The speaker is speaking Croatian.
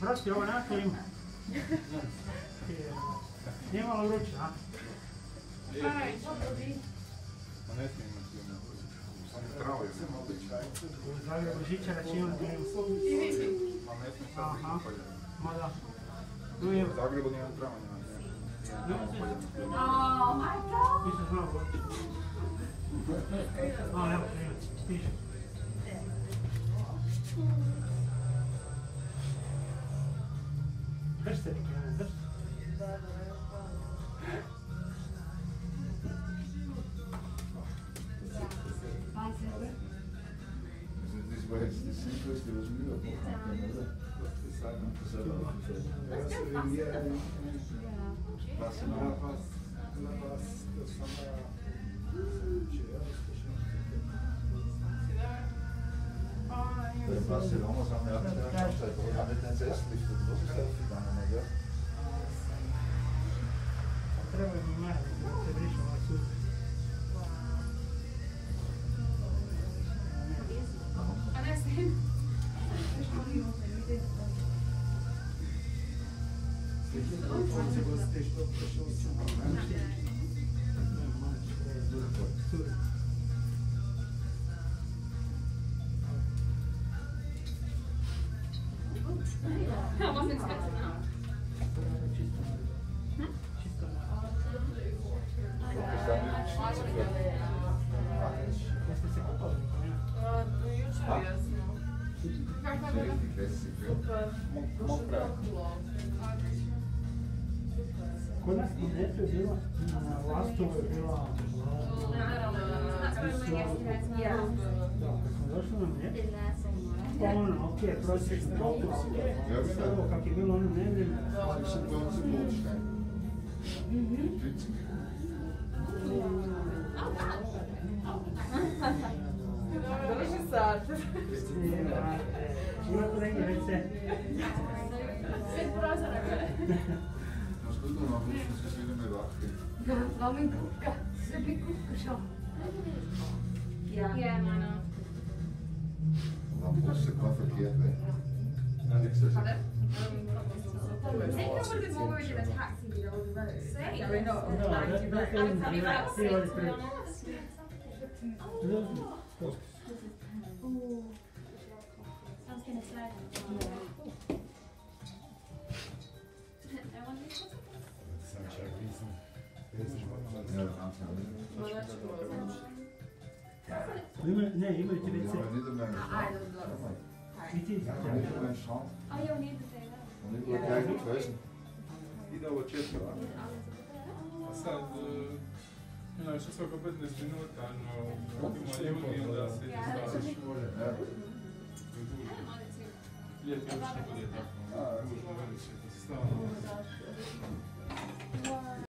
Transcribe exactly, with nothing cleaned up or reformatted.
Prosti, ovo nema klimu. Nije malo vruće, a? Aj, dobro bi. Ma ne smijem imati klimu. Samo travo je samo običaj. U Zagrebu žičara će imati klimu. Ma ne smijem sad biti upaljeno. Ma da. Tu je... U Zagrebu nijem trava, nema nijem. Oh my god! Nisam znao goći. A, evo klima, stiže. Držite mi klimu, držite. Isn't this where it's the simplest? There was new book happening, was it? The silent In Barcelona sind wir auch in der Zeit, wo wir mit den Sessellift und los ist aufgegangen, gell? Treba mi manje, se brišu ovaj sud. A ne smijem. I wasn't expecting that. Jeste se kupali nikom, ja? Richtig lässig, ja. Kod nas na netu je bila, na Lastovu je bila... Yeah. Da, kad smo došli na net, pa ono, okej, prosječno toliko, okej. Sad ovo kak je bilo ono nevrijeme. Došli sad. Imate neki već se. Sve prozora gore. Was gut noch machen, das ist wieder mal wach. Lass mich gucken. Sve bi gucken schon. Ja. Ja, meine. Und am Bus kein Verkehr, weil. Ja, nichts ist. Pardon? I think I would have been more in a taxi with all the roads. Say, I mean, not No, like that- you that's I was in- probably about see what six, it's to be doing. honest. Ooh. I was gonna say. I want this one. Das ist ein riesen... Ja, ganz Ima, ne, imaju ti Wir već se. haben nicht einmal einen I Strand. don't know. I ti Wir haben nicht einmal einen Strand. Oh, you'll need to say that. Und nicht nur gleich mit Felsen. Ide ovo četiri. A sad, znaš, svako petnaest minuta, no, ima ljudi, onda se izastaviš. Ja. Ljeti uopšte bude tako. Gužva, veliče, to se stalno.